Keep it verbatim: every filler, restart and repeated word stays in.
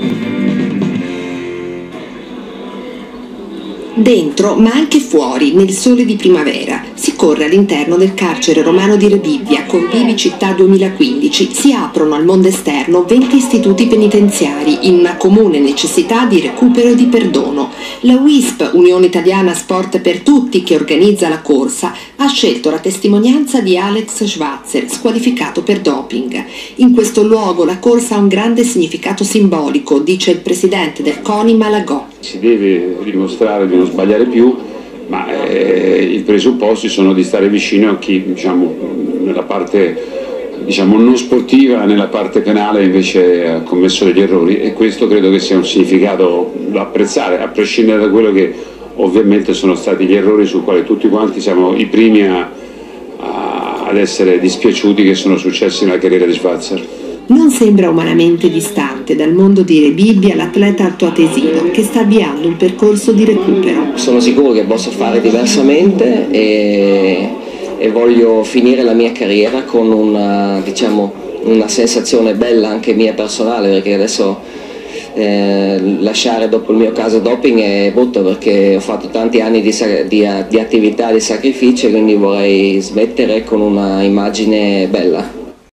Dentro, ma anche fuori, nel sole di primavera, si corre all'interno del carcere romano di Rebibbia con Vivi Città duemilaquindici. Si aprono al mondo esterno venti istituti penitenziari in una comune necessità di recupero e di perdono. La U I S P, Unione Italiana Sport per Tutti, che organizza la corsa, ha scelto la testimonianza di Alex Schwarzer, squalificato per doping. In questo luogo la corsa ha un grande significato simbolico, dice il presidente del CONI Malagò. Si deve dimostrare di non sbagliare più, ma eh, i presupposti sono di stare vicino a chi, diciamo, nella parte diciamo, non sportiva, nella parte penale invece ha commesso degli errori, e questo credo che sia un significato da apprezzare, a prescindere da quello che ovviamente sono stati gli errori sul quale tutti quanti siamo i primi a, a, ad essere dispiaciuti, che sono successi nella carriera di Schwarzer. Non sembra umanamente distante dal mondo di Rebibbia l'atleta altoatesino che sta avviando un percorso di recupero. Sono sicuro che posso fare diversamente e, e voglio finire la mia carriera con una, diciamo, una sensazione bella anche mia personale, perché adesso eh, lasciare dopo il mio caso doping è brutto, perché ho fatto tanti anni di, di, di attività, di sacrificio, quindi vorrei smettere con una immagine bella.